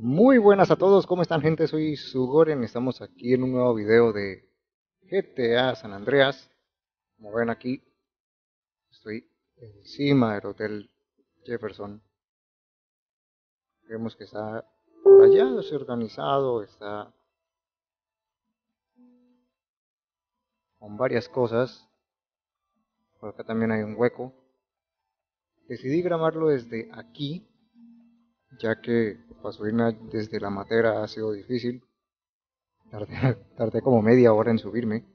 Muy buenas a todos, ¿cómo están gente? Soy Sugoren, estamos aquí en un nuevo video de GTA San Andreas. Como ven aquí, estoy encima del Hotel Jefferson. Vemos que está por allá desorganizado, está con varias cosas. Por acá también hay un hueco. Decidí grabarlo desde aquí, ya que para subirme desde la matera ha sido difícil. Tardé como media hora en subirme.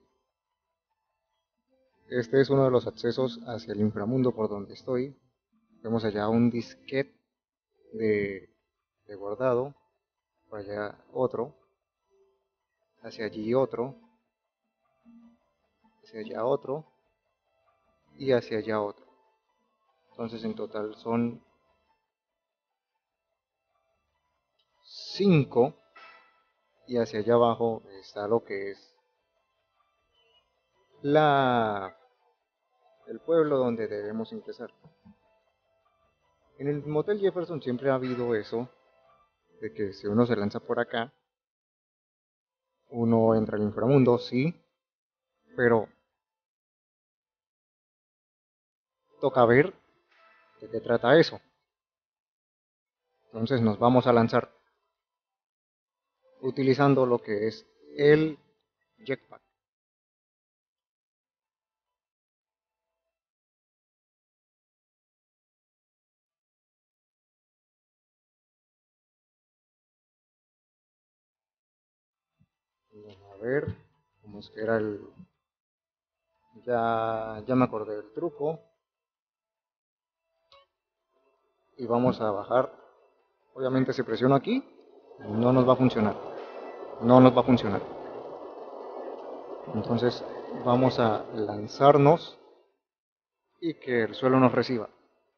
Este es uno de los accesos hacia el inframundo por donde estoy. Vemos allá un disquete de, de guardado, por allá otro, hacia allí otro, hacia allá otro y hacia allá otro. Entonces en total son 5 y hacia allá abajo está lo que es la, el pueblo donde debemos ingresar. En el Motel Jefferson siempre ha habido eso, de que si uno se lanza por acá, uno entra al inframundo, sí, pero toca ver de qué trata eso. Entonces nos vamos a lanzar utilizando lo que es el jetpack. Vamos a ver cómo es que era el... Ya me acordé del truco. Y vamos a bajar. Obviamente si presiono aquí, no nos va a funcionar. No nos va a funcionar. Entonces vamos a lanzarnos y que el suelo nos reciba.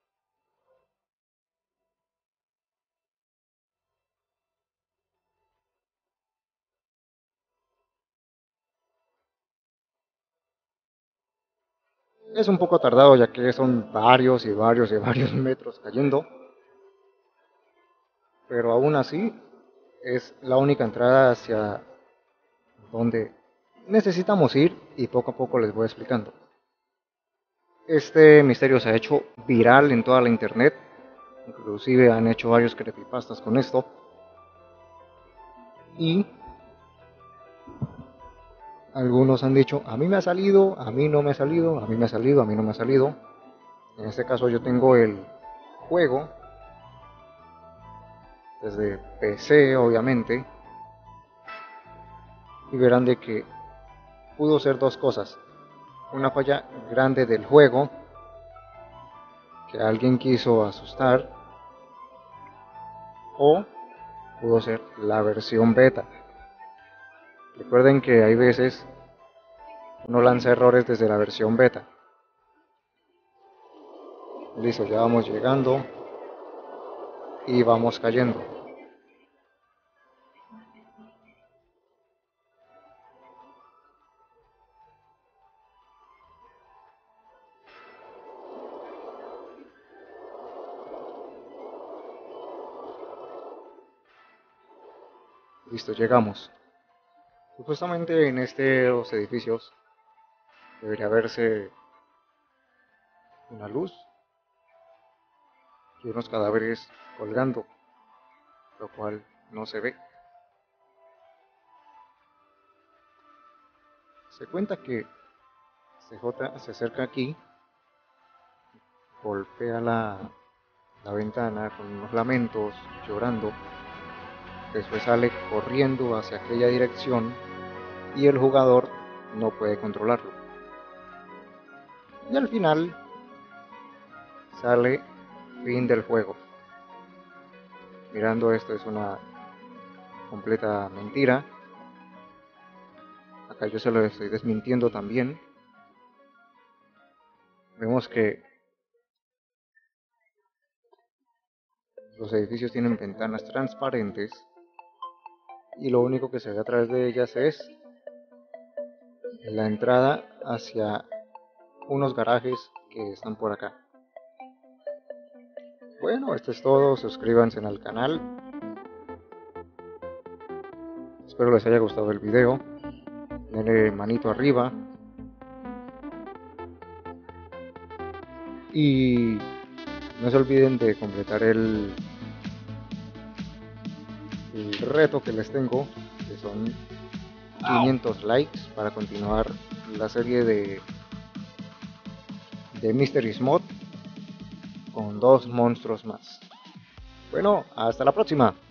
Es un poco tardado ya que son varios y varios y varios metros cayendo. Pero aún así es la única entrada hacia donde necesitamos ir y poco a poco les voy explicando. Este misterio se ha hecho viral en toda la internet, inclusive han hecho varios creepypastas con esto y algunos han dicho, a mí me ha salido, a mí no me ha salido, a mí me ha salido, a mí no me ha salido. En este caso yo tengo el juego desde PC obviamente y verán de que pudo ser dos cosas. Una falla grande del juego que alguien quiso asustar o pudo ser la versión beta. Recuerden que hay veces uno lanza errores desde la versión beta. Listo, ya vamos llegando y vamos cayendo. Listo, llegamos. Supuestamente en estos edificios debería verse una luz y unos cadáveres colgando, lo cual no se ve. Se cuenta que CJ se acerca aquí, golpea la ventana con unos lamentos, llorando, después sale corriendo hacia aquella dirección y el jugador no puede controlarlo. Y al final sale fin del juego. Mirando esto es una completa mentira. Acá yo se lo estoy desmintiendo también. Vemos que los edificios tienen ventanas transparentes y lo único que se ve a través de ellas es la entrada hacia unos garajes que están por acá. Bueno, esto es todo, suscríbanse al canal Espero les haya gustado el video. Denle manito arriba. Y no se olviden de completar el reto que les tengo, que son 500 likes para continuar la serie de Mystery Mod con 2 monstruos más. Bueno, hasta la próxima.